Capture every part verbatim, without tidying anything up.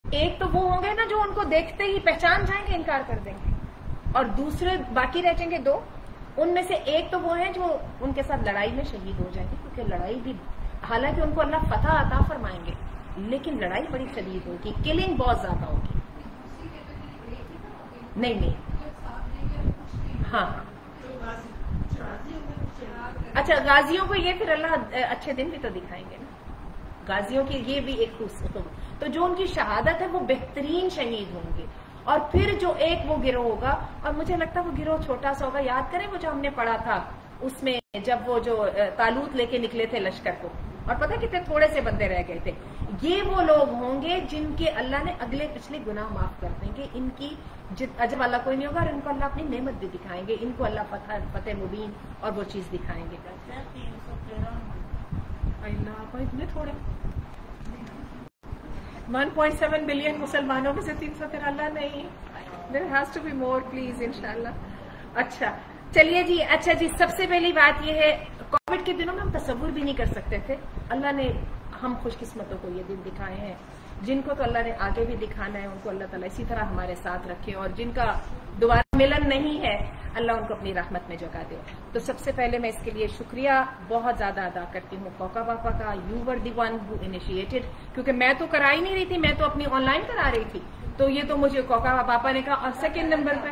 एक तो वो होंगे ना जो उनको देखते ही पहचान जाएंगे, इनकार कर देंगे, और दूसरे बाकी रह जाएंगे दो। उनमें से एक तो वो है जो उनके साथ लड़ाई में शहीद हो जाएंगे, क्योंकि लड़ाई भी, हालांकि उनको अल्लाह फतह अता फरमाएंगे, लेकिन लड़ाई बड़ी शदीद होगी, किलिंग बहुत ज्यादा होगी। नहीं नहीं, हाँ अच्छा, गाजियों को ये फिर अल्लाह अच्छे दिन भी तो दिखाएंगे ना, गाजियों की ये भी एक खूबसूरत, तो जो उनकी शहादत है वो बेहतरीन शहीद होंगे। और फिर जो एक वो गिरोह होगा, और मुझे लगता है वो गिरोह छोटा सा होगा, याद करें वो जो हमने पढ़ा था उसमें, जब वो जो तालूत लेके निकले थे लश्कर को, और पता कितने थोड़े से बंदे रह गए थे, ये वो लोग होंगे जिनके अल्लाह ने अगले पिछले गुनाह माफ कर देंगे, इनकी अजब वाला कोई नहीं होगा, और इनको अल्लाह अपनी नेमत भी दिखाएंगे, इनको अल्लाह फतह फतेह मुबीन और वो चीज दिखाएंगे। अल्लाह इतने थोड़े वन पॉइंट सेवन बिलियन मुसलमानों में से तीन सौ तेरह, अल्लाह नहीं, there has to be more please इंशाल्लाह। अच्छा चलिए जी, अच्छा जी, सबसे पहली बात यह है, कोविड के दिनों में हम तसव्वुर भी नहीं कर सकते थे, अल्लाह ने हम खुशकिस्मतों को ये दिन दिखाए हैं, जिनको तो अल्लाह ने आगे भी दिखाना है, उनको अल्लाह ताला इसी तरह हमारे साथ रखे, और जिनका दोबारा मिलन नहीं है अल्लाह उनको अपनी रहमत में जगा दे। तो सबसे पहले मैं इसके लिए शुक्रिया बहुत ज्यादा अदा करती हूँ कोका पापा का, you were the one who initiated, क्योंकि मैं तो करा ही नहीं रही थी, मैं तो अपनी ऑनलाइन करा रही थी, तो ये तो मुझे कोका पापा ने कहा, और सेकेंड नंबर पे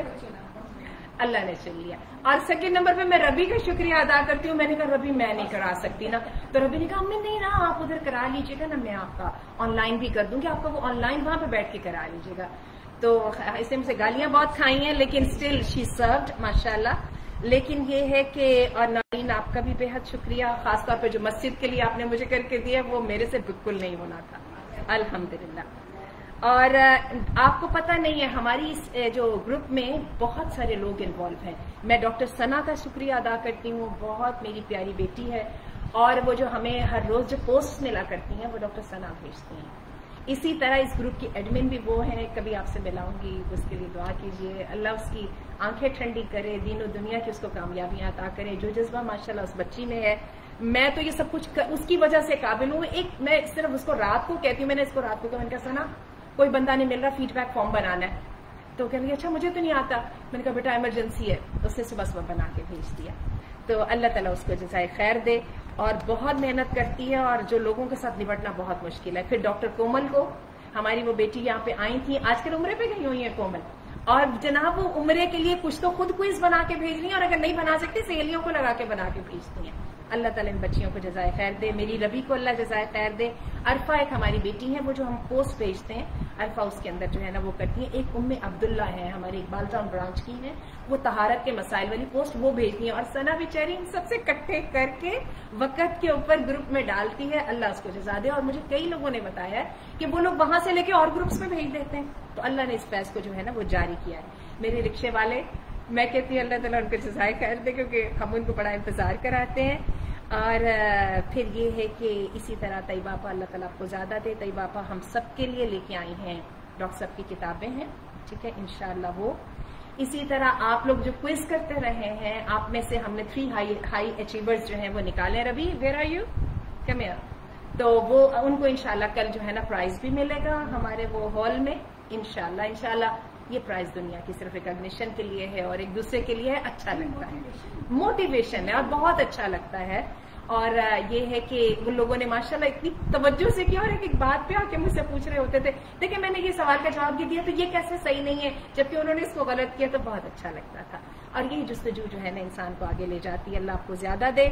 अल्लाह ने चल लिया, और सेकेंड नंबर पे मैं रबी का शुक्रिया अदा करती हूँ। मैंने कहा रबी मैं नहीं करा सकती ना, तो रबी ने कहा अम्मी नहीं ना, आप उधर करा लीजिएगा ना, मैं आपका ऑनलाइन भी कर दूंगी, आपका वो ऑनलाइन वहां पे बैठ के करा लीजिएगा। तो इससे मुझे गालियां बहुत खाई हैं, लेकिन स्टिल शी सर्व्ड माशाल्लाह। लेकिन ये है कि, और नारीन आपका भी बेहद शुक्रिया, खासतौर पे जो मस्जिद के लिए आपने मुझे करके दिया, वो मेरे से बिल्कुल नहीं होना था, अल्हम्दुलिल्लाह। और आपको पता नहीं है, हमारी इस जो ग्रुप में बहुत सारे लोग इन्वॉल्व हैं। मैं डॉक्टर सना का शुक्रिया अदा करती हूँ, बहुत मेरी प्यारी बेटी है, और वो जो हमें हर रोज जो पोस्ट मिला करती हैं वो डॉक्टर सना भेजती हैं। इसी तरह इस ग्रुप की एडमिन भी वो है, कभी आपसे मिलाऊंगी, उसके लिए दुआ कीजिए, अल्लाह उसकी आंखें ठंडी करे, दीनों दुनिया की उसको कामयाबियां अता करे, जो जज्बा माशाल्लाह उस बच्ची में है। मैं तो ये सब कुछ कर, उसकी वजह से काबिल हूँ। एक मैं सिर्फ उसको रात को कहती हूँ, मैंने इसको रात को कहा, मैंने कहा सना कोई बंदा नहीं मिल रहा, फीडबैक फॉर्म बनाना है, तो कह रही अच्छा मुझे तो नहीं आता। मैंने कहा बेटा इमरजेंसी है, उसने सुबह सुबह बना के भेज दिया। तो अल्लाह ताला उसको जज़ाए खैर दे, और बहुत मेहनत करती है, और जो लोगों के साथ निपटना बहुत मुश्किल है। फिर डॉक्टर कोमल को, हमारी वो बेटी यहाँ पे आई थी, आजकल उम्रे पे गई हुई है कोमल, और जनाब वो उम्रे के लिए कुछ तो खुद क्विज बना के भेज रही है, और अगर नहीं बना सकती सहेलियों को लगा के बना के भेजती हैं। अल्लाह ताला इन बच्चियों को जज़ाए खैर दे, मेरी रबी को अल्लाह जज़ाए खैर दे। अरफा एक हमारी बेटी है, वो जो हम पोस्ट भेजते हैं अरफा, उसके अंदर जो है ना वो करती है। एक उम्मे अब्दुल्ला है, हमारे इकबाल टाउन ब्रांच की है, वो तहारत के मसाइल वाली पोस्ट वो भेजती है, और सना बेचारी इन सबसे इकट्ठे करके वक्त के ऊपर ग्रुप में डालती है, अल्लाह उसको जज़ा दे। और मुझे कई लोगों ने बताया है कि वो लोग वहां से लेके और ग्रुप्स में भेज देते हैं, तो अल्लाह ने इस फैस को जो है ना वो जारी किया है। मेरे रिक्शे वाले, मैं कहती हूँ अल्लाह ताला उनको जज़ाए खैर दे, क्योंकि हम उनको बड़ा इंतजार कराते हैं। और फिर ये है कि इसी तरह तैयबापा, अल्लाह ताला आपको ज्यादा दे, तैयबापा हम सब के लिए लेके आई हैं, डॉक्टर साहब की किताबें हैं, ठीक है, इंशाअल्लाह वो। इसी तरह आप लोग जो क्विज करते रहे हैं, आप में से हमने थ्री हाई हाई अचीवर्स जो हैं वो निकाले। Ravi where are you, come here. तो वो उनको इंशाअल्लाह कल जो है ना प्राइज भी मिलेगा हमारे वो हॉल में, इंशाअल्लाह। इंशाअल्लाह ये प्राइज दुनिया की सिर्फ रिकॉग्निशन के लिए है और एक दूसरे के लिए है, अच्छा लगता है, मोटिवेशन है और बहुत अच्छा लगता है। और ये है कि उन लोगों ने माशाल्लाह इतनी तवज्जो से किया, और एक एक बात पे आके मुझसे पूछ रहे होते थे, देखिए मैंने ये सवाल का जवाब दिया तो ये कैसे सही नहीं है, जबकि उन्होंने इसको गलत किया, तो बहुत अच्छा लगता था। और यही जुस्तजू जो है ना इंसान को आगे ले जाती है, अल्लाह आपको ज्यादा दे।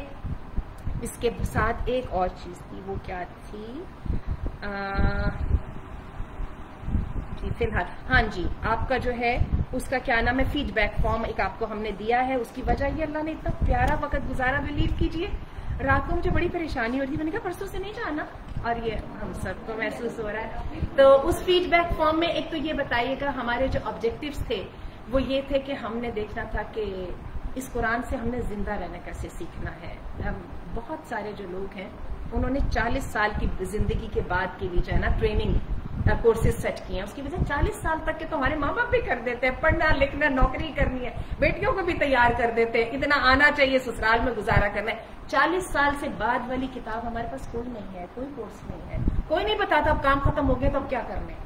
इसके साथ एक और चीज थी, वो क्या थी, आ, फिलहाल हाँ जी, आपका जो है उसका क्या नाम है, फीडबैक फॉर्म एक आपको हमने दिया है। उसकी वजह ये अल्लाह ने इतना प्यारा वक्त गुजारा, बिलीव कीजिए रात को मुझे बड़ी परेशानी होती, मैंने कहा परसों से नहीं जाना, और ये हम सबको महसूस हो रहा है। तो उस फीडबैक फॉर्म में एक तो ये बताइएगा, hamaरे जो ऑब्जेक्टिव्स थे वो ये थे कि हमने देखना था कि इस कुरान से हमने जिंदा रहना कैसे सीखना है। हम बहुत सारे जो लोग हैं उन्होंने चालीस साल की जिंदगी के बाद के लिए जो है ना ट्रेनिंग कोर्सेज सेट किए हैं, उसकी वजह चालीस साल तक के तो हमारे माँ बाप भी कर देते हैं, पढ़ना लिखना नौकरी करनी है, बेटियों को भी तैयार कर देते हैं, इतना आना चाहिए, ससुराल में गुजारा करना है। चालीस साल से बाद वाली किताब हमारे पास कोई नहीं है, कोई कोर्स नहीं है, कोई नहीं बताता अब काम खत्म हो गया तो अब क्या करना है।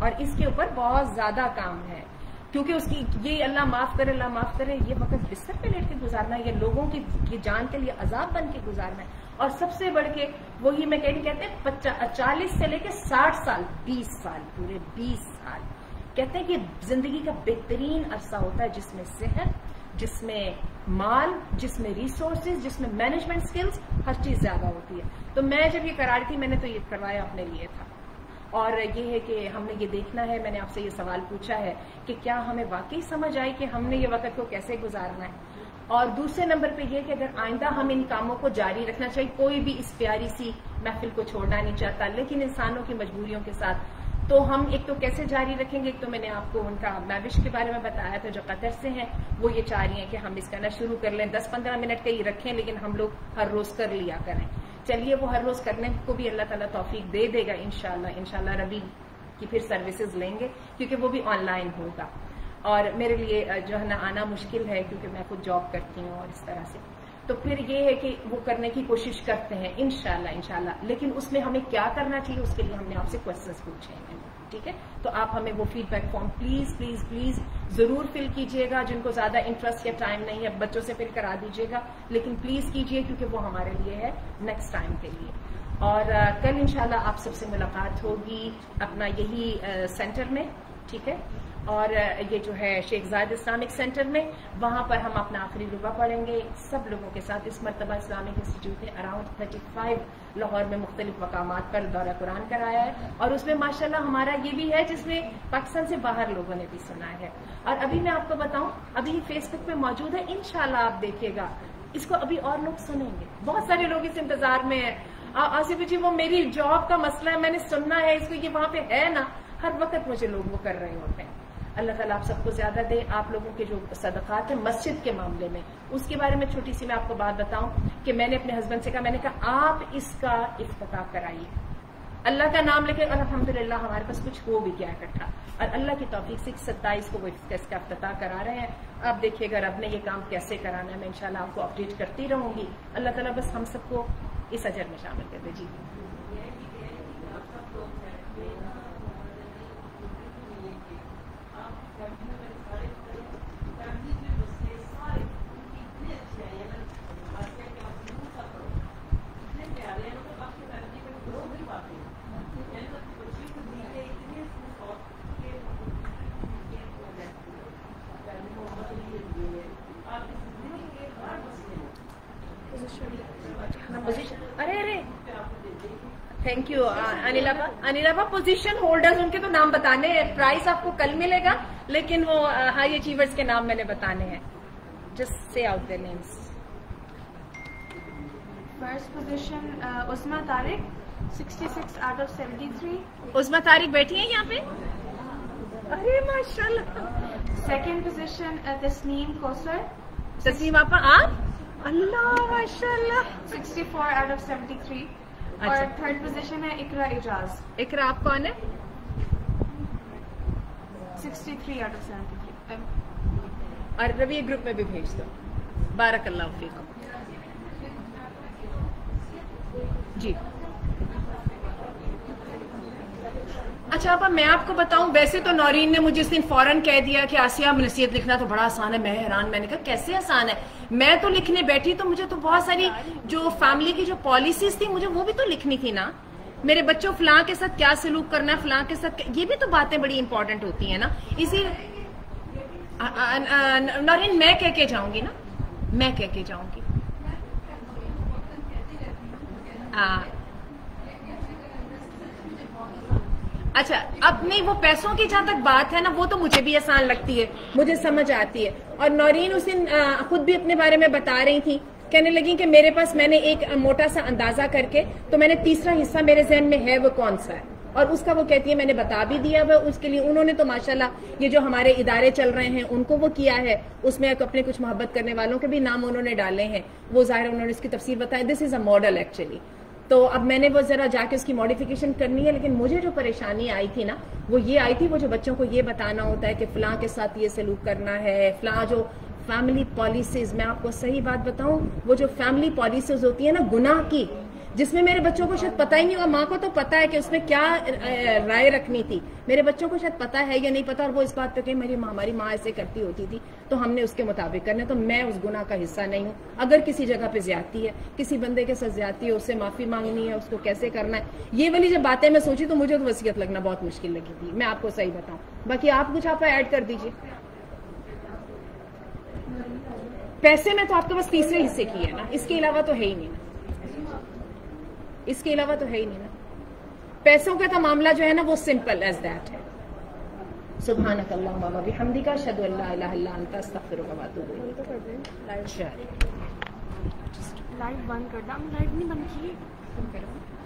اور اس کے اوپر بہت زیادہ کام ہے، کیونکہ اس کی یہ اللہ معاف کرے اللہ معاف کرے یہ وقت بستر پہ لیٹ کے گزارنا ہے، یہ لوگوں کی, کی جان کے لیے عذاب بن کے گزارنا ہے. اور سب سے بڑھ کے وہی میں کہتی کہتے ہیں چالیس سے لے کے ساٹھ سال بیس سال پورے بیس سال کہتے ہیں کہ زندگی کا بہترین عرصہ ہوتا ہے جس میں صحت، جس میں مال، جس میں ریسورسز، جس میں مینجمنٹ سکلز، ہر چیز زیادہ ہوتی ہے. تو میں جب یہ کرا رہی تھی میں نے تو یہ کروایا اپنے لیے تھا. اور یہ ہے کہ ہم نے یہ دیکھنا ہے، میں نے آپ سے یہ سوال پوچھا ہے کہ کیا ہمیں واقعی سمجھ آئی کہ ہم نے یہ وقت کو کیسے گزارنا ہے. اور دوسرے نمبر پہ یہ کہ اگر آئندہ ہم ان کاموں کو جاری رکھنا چاہیے، کوئی بھی اس پیاری سی محفل کو چھوڑنا نہیں چاہتا، لیکن انسانوں کی مجبوریوں کے ساتھ تو ہم ایک تو کیسے جاری رکھیں گے. ایک تو میں نے آپ کو ان کا میوش کے بارے میں بتایا تھا جو قطر سے ہیں، وہ یہ چاہ رہی ہیں کہ ہم اس کا نہ شروع کر لیں، دس پندرہ منٹ کا ہی رکھیں لیکن ہم لوگ ہر روز کر لیا کریں. چلیے وہ ہر روز کرنے کو بھی اللہ تعالیٰ توفیق دے دے گا انشاءاللہ. انشاءاللہ ربی کی پھر سروسز لیں گے کیونکہ وہ بھی آن لائن ہوگا. اور میرے لیے جو ہے نا آنا مشکل ہے کیونکہ میں خود جاب کرتی ہوں اور اس طرح سے، تو پھر یہ ہے کہ وہ کرنے کی کوشش کرتے ہیں انشاءاللہ انشاءاللہ. لیکن اس میں ہمیں کیا کرنا چاہیے اس کے لیے ہم نے آپ سے کوشچنس پوچھے ہیں، ٹھیک ہے؟ تو آپ ہمیں وہ feedback form please please please ضرور فل کیجئے گا. جن کو زیادہ انٹرسٹ یا ٹائم نہیں ہے بچوں سے فل کرا دیجئے گا، لیکن پلیز کیجئے کیونکہ وہ ہمارے لیے ہے نیکسٹ ٹائم کے لیے. اور کل انشاءاللہ آپ سب سے ملاقات ہوگی اپنا یہی سینٹر میں، ٹھیک ہے؟ اور یہ جو ہے شیخ زاید اسلامک سینٹر میں، وہاں پر ہم اپنا آخری ربع پڑھیں گے سب لوگوں کے ساتھ. اس مرتبہ اسلامک انسٹیٹیوٹ نے اراؤنڈ تھرٹی فائیو لاہور میں مختلف مقامات پر دورہ قرآن کرایا ہے، اور اس میں ماشاءاللہ ہمارا یہ بھی ہے جس میں پاکستان سے باہر لوگوں نے بھی سنا ہے. اور ابھی میں آپ کو بتاؤں ابھی فیس بک پہ موجود ہے، انشاءاللہ آپ دیکھیے گا اس کو، ابھی اور لوگ سنیں گے. بہت سارے لوگ اس انتظار میں ہیں. آصف جی وہ میری جاب کا مسئلہ ہے، میں نے سننا ہے اس کو، یہ وہاں پہ ہے نا، ہر وقت مجھے لوگ وہ کر رہے ہوتے ہیں. اللہ تعالیٰ آپ سب کو زیادہ دے. آپ لوگوں کے جو صدقات ہیں مسجد کے معاملے میں، اس کے بارے میں چھوٹی سی میں آپ کو بات بتاؤں کہ میں نے اپنے ہسبینڈ سے کہا، میں نے کہا آپ اس کا افتتاح کرائیے، اللہ کا نام لے کے. اور الحمدللہ ہمارے پاس کچھ ہو بھی گیا اکٹھا، اور اللہ کی توفیق سے ستائیس کو وہ اس کا افتتاح کرا رہے ہیں. آپ دیکھیے گا رب نے یہ کام کیسے کرانا ہے، میں انشاءاللہ آپ کو اپڈیٹ کرتی رہوں گی. اللہ تعالیٰ بس ہم سب کو اس اجر میں شامل کر دے. جی ارے ارے thank you Anila Anila position holders ان کے تو نام بتانے ہیں. پرائز آپ کو کل ملے گا لیکن وہ ہائی اچیورز کے نام میں نے بتانے ہیں. Just say out their names. First position Uzma Tariq sixty six out of seventy three. Uzma Tariq بیٹھی ہیں یہاں پہ؟ ارے ماشاء اللہ. Second position Tasneem Kausar. تسنیم آپا آپ؟ اللہ ماشاء اللہ. Sixty four out of seventy three. اور تھرڈ پوزیشن ہے اقرا اعجاز. اقرا آپ کون ہے؟ Sixty three out of seventy three. اور روی گروپ میں بھی بھیج دو. بارک اللہ فیکم. جی اچھا ابا میں آپ کو بتاؤں، ویسے تو نورین نے مجھے اس دن فوراً کہہ دیا کہ آسیہ نصیحت لکھنا تو بڑا آسان ہے. میں حیران، میں نے کہا کیسے آسان ہے؟ میں تو لکھنے بیٹھی تو مجھے تو بہت ساری جو فیملی کی جو پالیسیز تھی مجھے وہ بھی تو لکھنی تھی نا. میرے بچوں فلاں کے ساتھ کیا سلوک کرنا ہے، فلاں کے ساتھ، یہ بھی تو باتیں بڑی امپورٹنٹ ہوتی ہیں نا. اسی نورین میں کہہ کے جاؤں گی نا، میں کہہ کے جاؤں گی. اچھا اب نہیں، وہ پیسوں کی جہاں تک بات ہے نا وہ تو مجھے بھی آسان لگتی ہے، مجھے سمجھ آتی ہے. اور نورین اس دن خود بھی اپنے بارے میں بتا رہی تھی، کہنے لگی کہ میرے پاس میں نے ایک موٹا سا اندازہ کر کے تو میں نے تیسرا حصہ میرے ذہن میں ہے وہ کون سا ہے، اور اس کا وہ کہتی ہے میں نے بتا بھی دیا وہ اس کے لیے. انہوں نے تو ماشاءاللہ یہ جو ہمارے ادارے چل رہے ہیں ان کو وہ کیا ہے، اس میں اپنے کچھ محبت کرنے والوں کے بھی نام انہوں نے ڈالے ہیں، وہ ظاہر انہوں نے اس کی تفسیر بتایا. This is a model actually. تو اب میں نے وہ ذرا جا کے اس کی ماڈیفیکیشن کرنی ہے. لیکن مجھے جو پریشانی آئی تھی نا وہ یہ آئی تھی، وہ جو بچوں کو یہ بتانا ہوتا ہے کہ فلاں کے ساتھ یہ سلوک کرنا ہے، فلاں جو فیملی پالیسیز، میں آپ کو صحیح بات بتاؤں، وہ جو فیملی پالیسیز ہوتی ہیں نا گناہ کی، جس میں میرے بچوں کو شاید پتہ ہی نہیں ہوگا. ماں کو تو پتا ہے کہ اس میں کیا رائے رکھنی تھی, میرے بچوں کو شاید پتا ہے یا نہیں پتا, اور وہ اس بات پہ کہ میری ماں ہماری ماں ایسے کرتی ہوتی تھی تو ہم نے اس کے مطابق کرنا. تو میں اس گناہ کا حصہ نہیں ہوں. اگر کسی جگہ پہ زیادتی ہے, کسی بندے کے ساتھ زیادتی ہے, اس سے معافی مانگنی ہے, اس کو کیسے کرنا ہے, یہ والی جب باتیں میں سوچی تو مجھے تو وصیت لگنا بہت مشکل لگی تھی, میں آپ کو صحیح بتاؤں. باقی آپ کچھ آپ ایڈ کر دیجیے. پیسے میں تو آپ کے پاس تیسرے حصے کی ہے نا, اس کے علاوہ تو ہے ہی نہیں نا, اس کے علاوہ تو ہے ہی نہیں نا. پیسوں کا تو معاملہ جو ہے نا وہ سمپل ایز دیٹ ہے. سبحانک اللہم و بحمدک اشہد ان لا الہ الا انت استغفرک و اتوب الیک. لائٹ بند کر دیں, لائٹ نہیں بند کی.